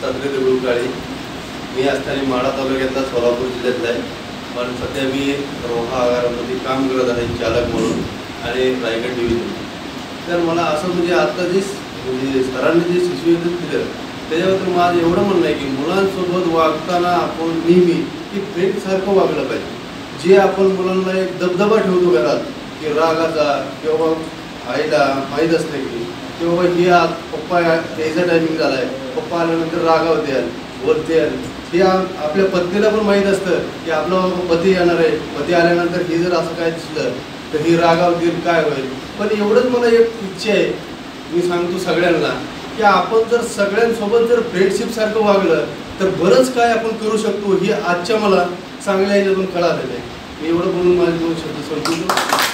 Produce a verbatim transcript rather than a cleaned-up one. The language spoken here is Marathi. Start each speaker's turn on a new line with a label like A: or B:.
A: दत्तात्रय दगडूकाळे. मी असताना माढा तालुक्यातला सोलापूर जिल्ह्यातला आहे, पण सध्या मी रोहा आगारामध्ये काम करत आहे चालक म्हणून आणि रायगड डिव्हिजन. तर मला असं म्हणजे आता जे म्हणजे सरांनी जे शिशुविद्यालय दिलं त्याच्याबद्दल माझं एवढं म्हणणं आहे की मुलांसोबत वागताना आपण नेहमी की फ्रेंडसारखं वागलं पाहिजे. जे आपण मुलांना एक दबदबा ठेवतो घरात की रागाचा किंवा आईला माहीत असतं की किंवा ही आज पप्पा यायचा टायमिंग झाला आहे, पप्पा आल्यानंतर रागावते द्याल बोलते द्याल. हे आपल्या पत्नीला पण माहीत असतं की आपला पती येणार आहे, पती आल्यानंतर हे जर असं काय दिसलं तर ही रागावतील काय होईल. पण एवढंच मला एक इच्छा आहे, मी सांगतो सगळ्यांना की आपण जर सगळ्यांसोबत जर फ्रेंडशिपसारखं वागलं तर बरंच काय आपण करू शकतो. हे आजच्या मला चांगल्या ह्याच्यातून कळालेलं आहे. मी एवढं बोलून माझे दोन शब्द संपवतो.